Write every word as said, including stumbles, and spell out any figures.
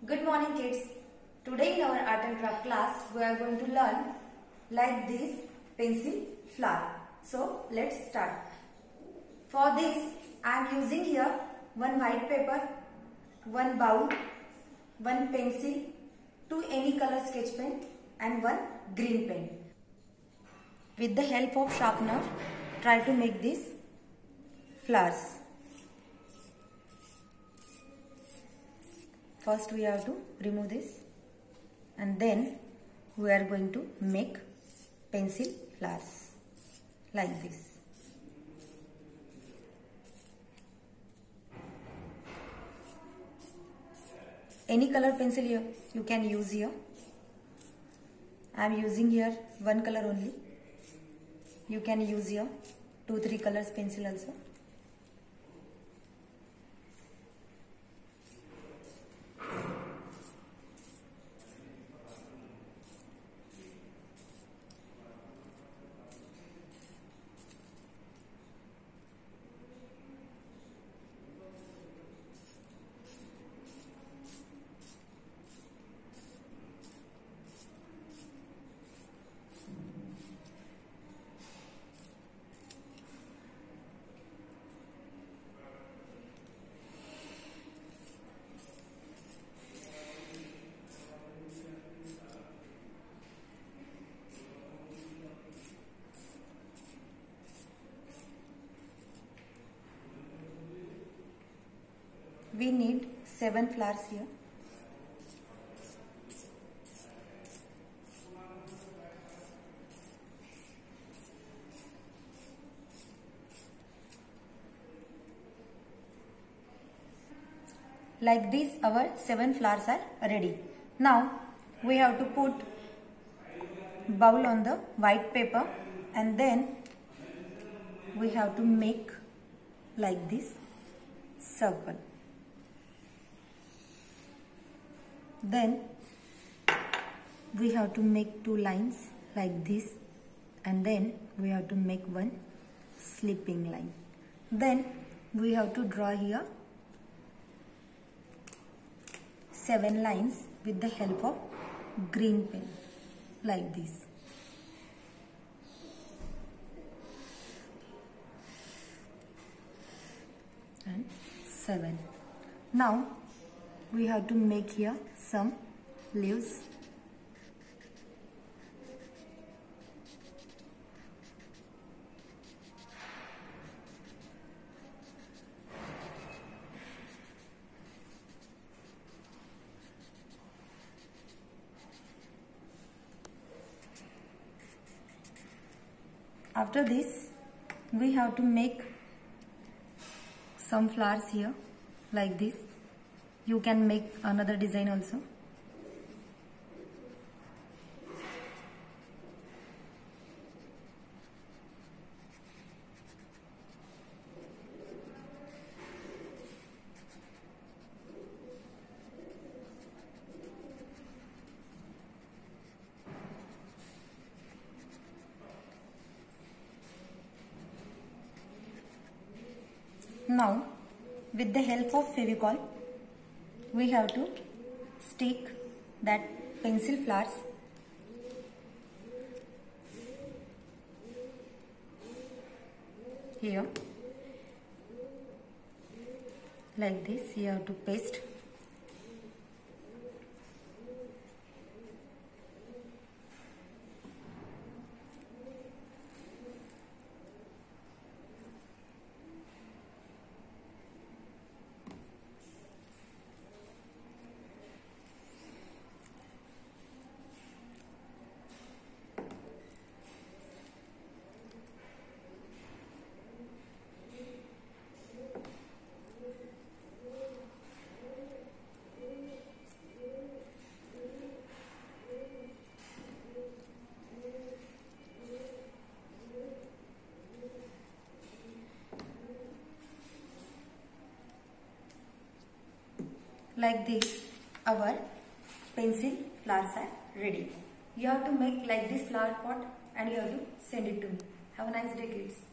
Good morning kids. Today in our art and craft class we are going to learn like this pencil flower. So let's start. For this I am using here one white paper, one bowl, one pencil, two any color sketch pen and one green pen. With the help of sharpener try to make these flowers. First we have to remove this and then we are going to make pencil flowers like this. Any color pencil here you can use here. I am using here one color only. You can use here two three colors pencil also. We need seven flowers here. Like this our seven flowers are ready. Now we have to put bowl on the white paper and then we have to make like this circle. Then we have to make two lines like this and then we have to make one slipping line. Then we have to draw here seven lines with the help of green pen like this. And seven. Now we have to make here some leaves. After this we have to make some flowers here like this. You can make another design also. Now with the help of Fevicol we have to stick that pencil flowers here like this. You have to paste. Like this our pencil flowers are ready. You have to make like this flower pot and you have to send it to me. Have a nice day kids.